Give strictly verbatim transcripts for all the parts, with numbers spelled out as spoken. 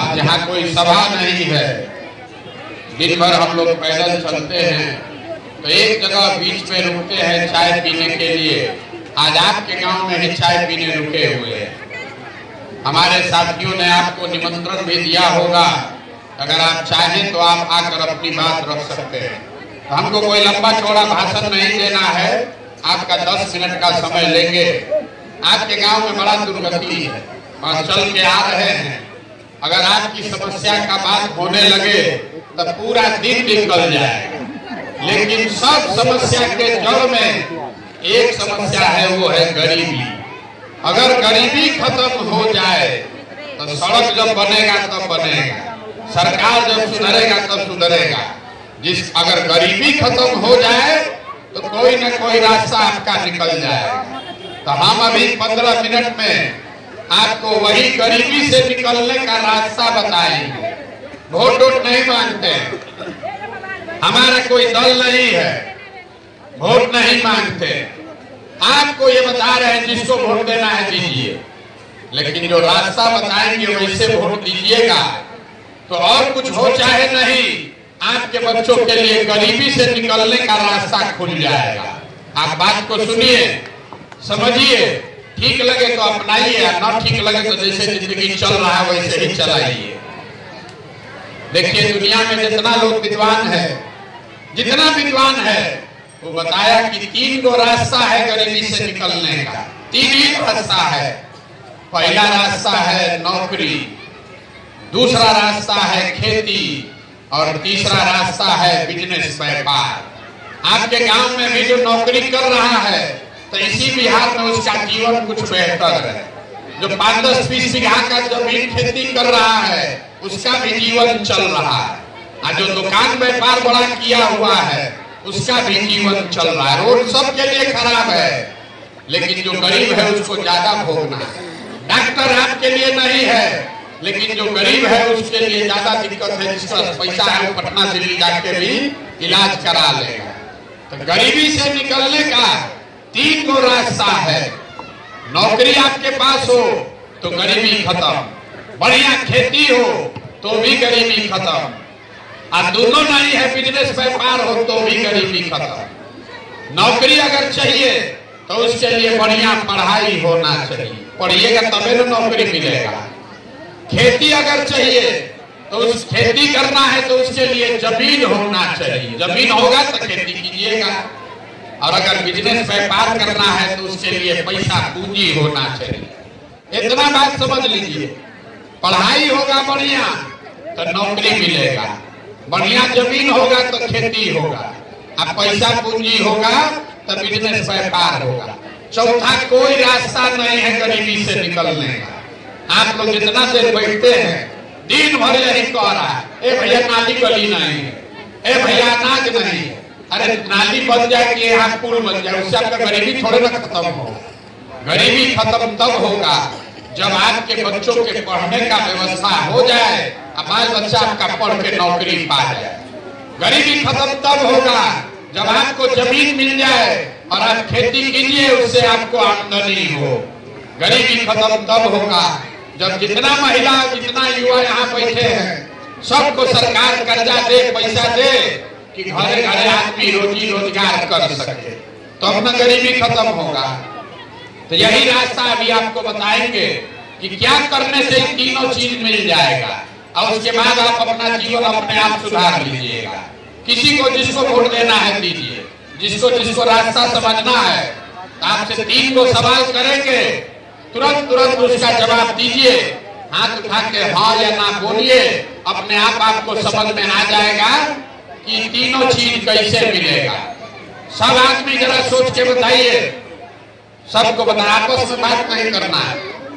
आज जहाँ कोई सभा नहीं है, दिन भर हम लोग पैदल चलते हैं, तो एक जगह बीच में रुकते हैं चाय पीने के लिए। आज आपके गांव में ही चाय पीने रुके हुए हैं। हमारे साथियों ने आपको निमंत्रण भी दिया होगा, अगर आप चाहें तो आप आकर अपनी बात रख सकते हैं। हमको कोई लंबा चौड़ा भाषण नहीं देना है, आपका दस मिनट का समय लेंगे। आपके गांव में बड़ा दुर्गति है और चल के आ रहे हैं, अगर आपकी समस्या का बात होने लगे तो पूरा दिन निकल जाएगा, लेकिन सब समस्या के जड़ में एक समस्या है, वो है गरीबी। अगर गरीबी खत्म हो जाए तो सड़क जब बनेगा तब बनेगा, सरकार जब सुधरेगा तब सुधरेगा। जिस अगर गरीबी खत्म हो जाए तो कोई न कोई रास्ता आपका निकल जाएगा। तो हम अभी पंद्रह मिनट में आपको वही गरीबी से निकलने का रास्ता बताएंगे। वोट वोट नहीं मांगते, हमारा कोई दल नहीं है, वोट नहीं मांगते। आपको ये बता रहे हैं जिसको वोट देना है दीजिए, लेकिन जो रास्ता बताएंगे वैसे वोट दीजिएगा तो और कुछ हो चाहे नहीं, आपके बच्चों के लिए गरीबी से निकलने का रास्ता खुल जाएगा। आप बात को सुनिए, समझिए, ठीक लगे तो अपनाइए, ना ठीक लगे तो जैसे जिंदगी चल रहा है वैसे ही चलाइए। देखिए, दुनिया में जितना लोग विद्वान है, जितना विद्वान है, वो बताया कि तीन गो रास्ता है गरीबी से निकलने का। तीन ही रास्ता है। पहला रास्ता है नौकरी, दूसरा रास्ता है खेती और तीसरा रास्ता है बिजनेस, व्यापार। आपके गांव में भी जो नौकरी कर रहा है तो इसी बिहार में उसका जीवन कुछ बेहतर है। जो पाँच दस बीस बीघा का जमीन खेती कर रहा है उसका भी जीवन चल रहा है, और जो दुकान व्यापार बड़ा किया हुआ है उसका भी जीवन चल रहा है। रोड सबके लिए खराब है, लेकिन जो गरीब है उसको ज्यादा भोगना है। डॉक्टर आपके लिए नहीं है, लेकिन जो गरीब है उसके लिए ज्यादा दिक्कत है। जिसका पैसा है वो पटना दिल्ली जाके भी इलाज करा लेगा। तो गरीबी से निकलने का तीन गो रास्ता है। नौकरी आपके पास हो तो गरीबी खत्म, बढ़िया खेती हो तो भी गरीबी खत्म, और दोनों नहीं है, बिजनेस व्यापार हो तो भी गरीबी खत्म। नौकरी अगर चाहिए तो उसके लिए बढ़िया पढ़ाई होना चाहिए, पढ़िएगा तभी तो नौकरी मिलेगा। खेती अगर चाहिए तो उस खेती करना है तो उसके लिए जमीन होना चाहिए, जमीन होगा तो खेती कीजिएगा। और अगर बिजनेस व्यापार करना है तो उसके लिए पैसा पूंजी होना चाहिए। इतना बात समझ लीजिए, पढ़ाई होगा बढ़िया तो नौकरी मिलेगा, बढ़िया जमीन होगा तो खेती होगा, अब पैसा पूंजी होगा तो बिजनेस व्यापार होगा। चौथा कोई रास्ता नहीं है गरीबी से निकलने का। आप लोग जितना देर बैठते हैं दिन भर यही कह रहा है, ए भैया नाली गली नहीं, ए भैया अनाज नहीं। अरे नाली बन जाए कि यहाँ पुल बन जाए, उससे आपका गरीबी थोड़े ना खत्म हो। गरीबी खत्म तब होगा जब आपके बच्चों के पढ़ने का व्यवस्था हो जाए, बाल बच्चा आपका पढ़ के नौकरी पा जाए। गरीबी खत्म तब होगा जब आपको जमीन मिल जाए और आप खेती कीजिए, उससे आपको आमदनी हो। गरीबी खत्म तब होगा जब जितना महिला जितना युवा यहाँ बैठे हैं सबको सरकार कर्जा दे, पैसा दे कि घरे घरे आदमी रोजी रोजगार कर सके, तो अपना गरीबी खत्म होगा। तो यही रास्ता अभी आपको बताएंगे कि क्या करने से तीनों चीज मिल जाएगा, और उसके बाद आप अपना जीवन अपने आप सुधार लीजिएगा। किसी को जिसको वोट देना है दीजिए, जिसको जिसको रास्ता समझना है आपसे तीन को सवाल करेंगे, तुरंत तुरंत उसका जवाब दीजिए। हाथ उठा के हाँ या ना बोलिए, अपने आप आपको समझ में आ जाएगा कि तीनों चीज कैसे मिलेगा। सब आदमी जरा सोच के बताइए, सबको बता, आपस में बात नहीं करना है,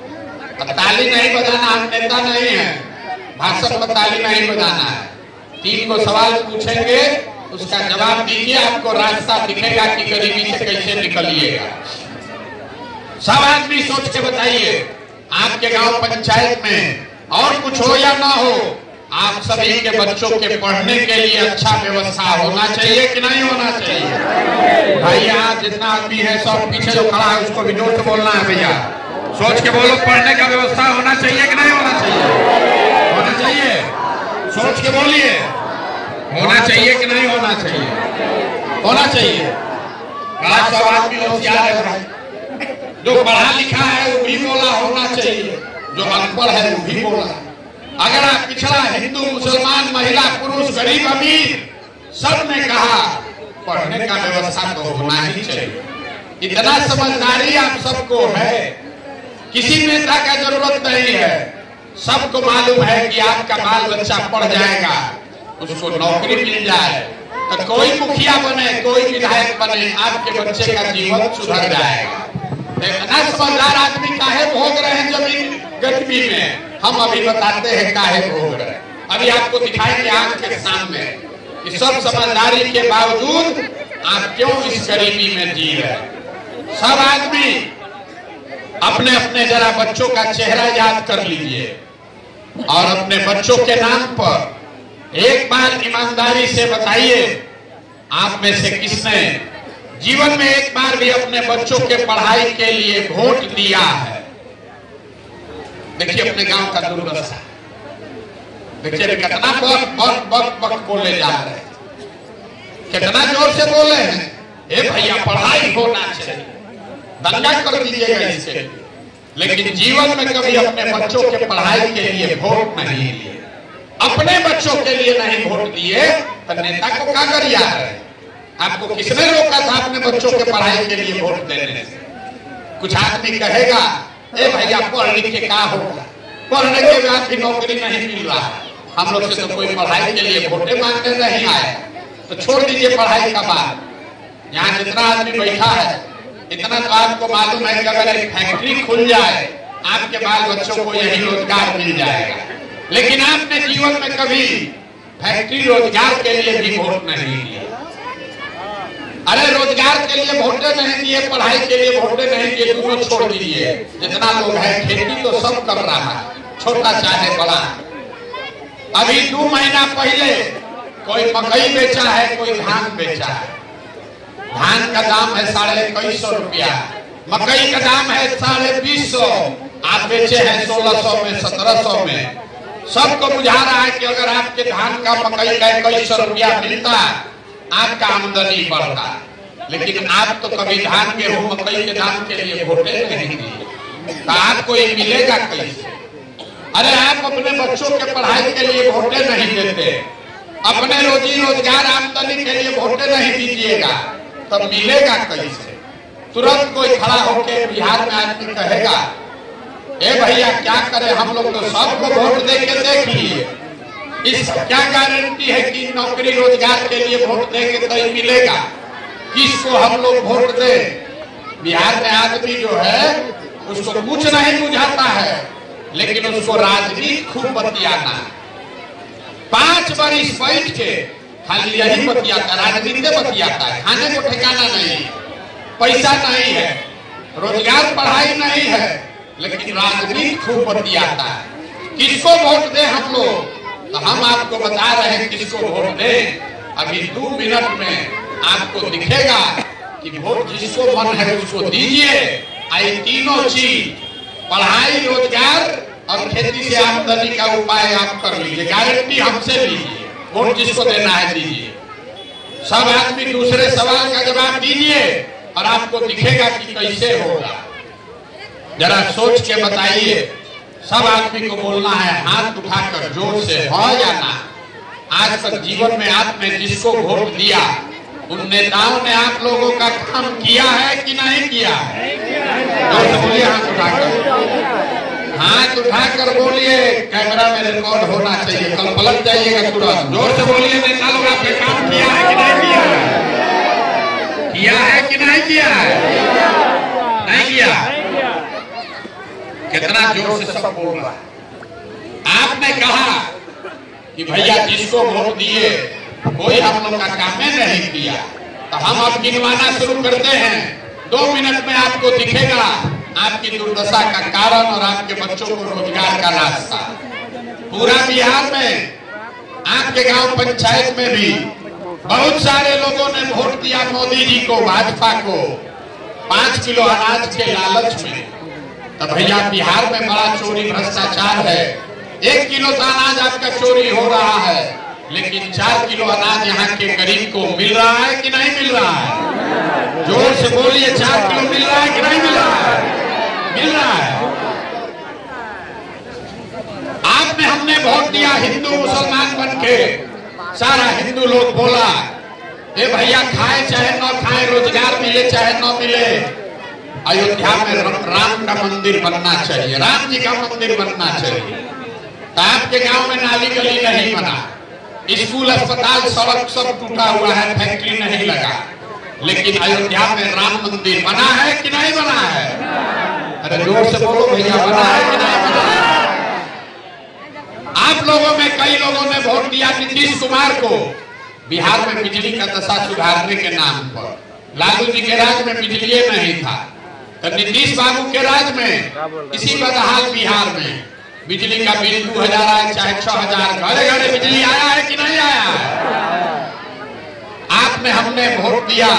ताली नहीं बजाना, हम नेता नहीं है, भाषण में ताली नहीं बजाना है। तीन को सवाल पूछेंगे, उसका जवाब दीजिए, आपको रास्ता दिखेगा कि गरीबी से कैसे निकलिएगा। सब आदमी सोच के बताइए, आपके गांव पंचायत में और कुछ हो या ना हो, आप सभी के बच्चों के पढ़ने के लिए अच्छा व्यवस्था होना चाहिए कि नहीं होना चाहिए? भाई यहाँ जितना आदमी है सब पीछे जो खड़ा है उसको भी जोर से बोलना है भैया, सोच के बोलो, पढ़ने का व्यवस्था होना चाहिए कि नहीं होना चाहिए? होना चाहिए। से बोलिए, होना चाहिए कि नहीं होना चाहिए? होना चाहिए। आज सब आदमी होशियार है भाई, जो पढ़ा लिखा है वो भी बोला होना चाहिए, जो अनपढ़ है वो भी बोला। अगर आप पिछड़ा हिंदू मुसलमान महिला पुरुष गरीब अमीर सब ने कहा पढ़ने का व्यवस्था तो होना ही चाहिए। इतना समझदारी आप सबको है, किसी नेता का जरूरत नहीं है। सबको मालूम है कि आपका बाल बच्चा पढ़ जाएगा, उसको नौकरी मिल जाए तो कोई मुखिया बने कोई विधायक बने, आपके बच्चे का जीवन सुधर जाएगा। इतना समझदार आदमी काहे भोग रहे हैं जमीन गरीबी में? हम अभी बताते हैं काहे भोग रहे हैं। अभी आपको दिखाएंगे आंख के सामने कि सब समझदारी के बावजूद आप क्यों इस गरीबी में जी रहे हैं। सब आदमी अपने अपने जरा बच्चों का चेहरा याद कर लीजिए और अपने बच्चों के नाम पर एक बार ईमानदारी से बताइए, आप में से किसने जीवन में एक बार भी अपने बच्चों के पढ़ाई के लिए वोट दिया है? देखिए अपने गांव का दुर्दशा, देखिए कितना बक बक बक बक बोले जा रहे हैं, कितना जोर से बोले हैं, ए भैया पढ़ाई होना चाहिए, दंगा कर दीजिएगा इसके लिए। लेकिन जीवन में कभी अपने बच्चों के पढ़ाई के लिए वोट नहीं लिए, अपने बच्चों के लिए नहीं वोट दिए तो नेता को क्या कर रहा है? आपको किसने रोका था अपने बच्चों के पढ़ाई के लिए वोट देने से? कुछ आदमी कहेगा ए भैया पढ़ लिख के क्या होगा, पढ़ने के बाद भी नौकरी नहीं मिल रहा, हम लोग से तो कोई पढ़ाई के लिए वोटे मांगने नहीं आया, तो छोड़ दीजिए पढ़ाई का बात। यहाँ जितना आदमी बैठा है इतना तो आपको मालूम है कि अगर एक फैक्ट्री खुल जाए आपके बाल बच्चों को यही रोजगार मिल जाएगा। लेकिन आपने जीवन में कभी फैक्ट्री रोजगार के लिए भी वोट नहीं दिया। अरे रोजगार के लिए वोटे नहीं दिए, पढ़ाई के लिए वोटे नहीं दिए, दोनों छोड़ दीजिए। जितना लोग है खेती तो सब कर रहा है, छोटा चाहे बड़ा। अभी दो महीना पहले कोई मकई बेचा है, कोई धान बेचा है। धान का दाम है साढ़े इक्कीस सौ रुपया, मकई का दाम है साढ़े बीस सौ, आप बेचे हैं सोलह सौ में, सत्रह सौ में। सबको बुझा रहा है कि अगर आपके धान का मकई का इक्कीस सौ रुपया मिलता आपका आमदनी बढ़ता, लेकिन आप तो कभी धान गेहूं मकई के दाम के लिए वोटे नहीं दिए, तो आपको ये मिलेगा कैसे? अरे आप अपने बच्चों के पढ़ाई के लिए वोटे नहीं देते, अपने रोजी रोजगार आमदनी के लिए वोटे नहीं दीजिएगा, तब मिलेगा कैसे? तुरंत कोई खड़ा होकर बिहार में आदमी कहेगा ए भैया क्या करें, हम लोग तो सबको वोट दे के देख लिए, इस क्या गारंटी है कि नौकरी रोजगार के लिए वोट देंगे तो ही मिलेगा? किसको हम लोग वोट दे? बिहार में आदमी जो है उसको कुछ नहीं बुझाता है, लेकिन उसको राजनीति खूब बतियाना। पांच बार इस बैठ के खाली यही बतियाता, राजनीति बतियाता है, खाने को ठिकाना नहीं, पैसा नहीं है, रोजगार पढ़ाई नहीं है, लेकिन राजनीति खूब बतियाता है। किसको वोट दे हम लोग? तो हम आपको बता रहे हैं किसको वोट दे। अभी दो मिनट में आपको दिखेगा कि वोट जिसको मन है उसको दीजिए। आई तीनों चीज पढ़ाई, रोजगार और खेती से आमदनी का उपाय आप कर लीजिए, गारंटी हमसे लीजिए, वोट जिसको देना है दीजिए। सब आदमी दूसरे सवाल का जवाब दीजिए और आपको दिखेगा कि कैसे होगा। जरा सोच के बताइए। सब आदमी को बोलना है हाथ उठाकर जोर से, हो या ना। आज तक जीवन में आपने जिसको वोट दिया उन नेताओं ने आप लोगों का काम किया है कि नहीं किया है? जोर से बोलिए, हाथ उठाकर, हाथ उठाकर बोलिए। कैमरा में रिकॉर्ड होना चाहिए, कल पलट जाइएगा तुरंत। जोर से बोलिए, नेता लोग आपने काम किया है कि नहीं किया है? किया है कि नहीं किया है? नहीं किया। कितना जोर से सब बोल रहा है। आपने कहा कि भैया जिसको वोट दिए कोई हम लोग का काम नहीं किया, तो हम अब गिनवाना शुरू करते हैं। दो मिनट में आपको दिखेगा आपकी दुर्दशा का कारण और आपके बच्चों को रोजगार का रास्ता। पूरा बिहार में आपके गांव पंचायत में भी बहुत सारे लोगों ने वोट दिया मोदी जी को, भाजपा को, पांच किलो अनाज के लालच में। तो भैया बिहार में बड़ा चोरी भ्रष्टाचार है, एक किलो का अनाज आपका चोरी हो रहा है, लेकिन चार किलो अनाज यहाँ के गरीब को मिल रहा है कि नहीं मिल रहा है? जोर से बोलिए, चार किलो मिल रहा है कि नहीं मिल रहा है? मिल रहा है। आपने हमने वोट दिया हिंदू मुसलमान बन के, सारा हिंदू लोग बोला ए भैया खाए चाहे न खाए, रोजगार मिले चाहे न मिले, अयोध्या में राम का मंदिर बनना चाहिए, राम जी का मंदिर बनना चाहिए। तो आपके गांव में नाली गली नहीं बना, स्कूल अस्पताल सड़क सब टूटा हुआ है, फैक्ट्री नहीं लगा, लेकिन अयोध्या में राम मंदिर बना है कि नहीं बना है? अरे जोर से बोलो भैया, बना है कि नहीं बना है? आप लोगों में कई लोगों ने वोट दिया नीतीश कुमार को बिहार में बिजली का दशा सुधारने के नाम पर। लालू जी के राज में बिजली नहीं था, तो नीतीश बाबू के राज में इसी बदहाल बिहार में बिजली का बिल दो हजार आए चाहे छह हजार, घरे घरे बिजली आया है कि नहीं आया है? आपने हमने वोट दिया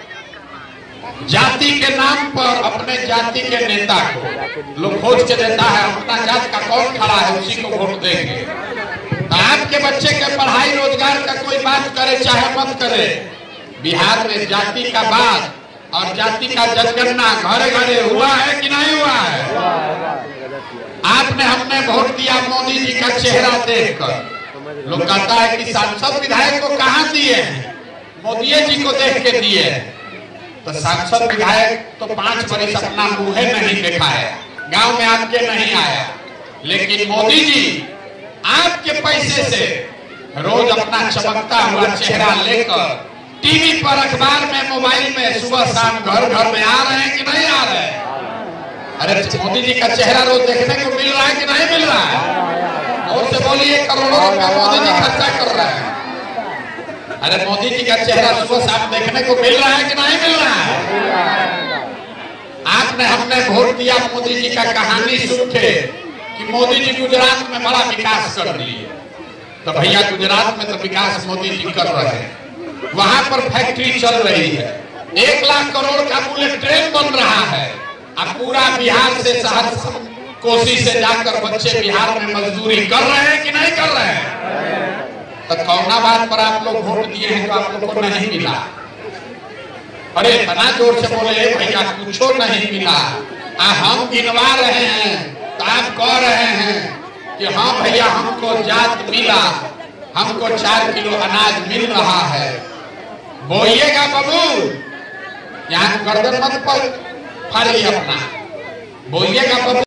जाति के नाम पर, अपने जाति के नेता को लोग खोज के देता है, अपना जात का कौन खड़ा है उसी को वोट देंगे। तो आपके बच्चे के पढ़ाई रोजगार का कोई बात करे चाहे मत करे, बिहार में जाति का बात और जाति का जनगणना घरे घरे हुआ है कि नहीं हुआ है? आपने हमने वोट दिया मोदी जी का चेहरा देखकर। लोग कहता है कि सांसद विधायक को कहाँ दिए हैं? मोदी जी को देख के दिए हैं। तो सांसद विधायक तो पांच बरिस अपना मुंह नहीं देखा है, गांव में आपके नहीं आया, लेकिन मोदी जी आपके पैसे से रोज अपना चमकता हुआ चेहरा लेकर टीवी पर, अखबार में, मोबाइल में सुबह शाम घर घर में आ रहे हैं कि नहीं आ रहे हैं? अरे मोदी जी का चेहरा रोज देखने को मिल रहा है कि नहीं मिल रहा है? और से बोलिए, करोड़ों रुपया मोदी जी खर्चा कर रहे हैं। अरे मोदी जी का चेहरा सुबह शाम देखने को मिल रहा है कि नहीं मिल रहा है? आपने हमने वोट दिया मोदी जी का कहानी सुन के कि मोदी जी गुजरात में बड़ा विकास कर दिए। तो भैया गुजरात में तो विकास मोदी जी कर रहे हैं, वहां पर फैक्ट्री चल रही है, एक लाख करोड़ का बुलेट ट्रेन बन रहा है, अब पूरा बिहार से शहर कोसी से जाकर बच्चे बिहार में मजदूरी कर रहे हैं कि नहीं कर रहे हैं? तो कौना बात पर आप लोग वोट दिए हैं तो आप लोग को नहीं मिला? अरे इतना जोर से बोले भैया, कुछ नहीं मिला। आ, हम गिनवा रहे हैं तो आप कह रहे हैं कि हाँ भैया हमको जात मिला, हमको चार किलो अनाज मिल रहा है। बोइएगा बाबू, यहाँ गर्दन मत पर फाड़िए अपना, बोइएगा बाबू।